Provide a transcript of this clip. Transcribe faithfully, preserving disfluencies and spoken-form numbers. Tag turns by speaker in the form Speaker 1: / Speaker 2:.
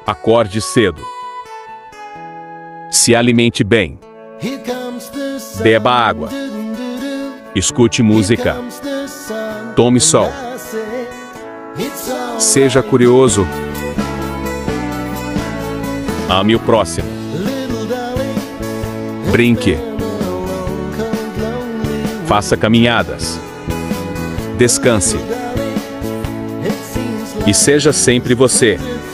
Speaker 1: Acorde cedo. Se alimente bem. Beba água. Escute música. Tome sol. Seja curioso. Ame o próximo. Brinque. Faça caminhadas. Descanse. E seja sempre você.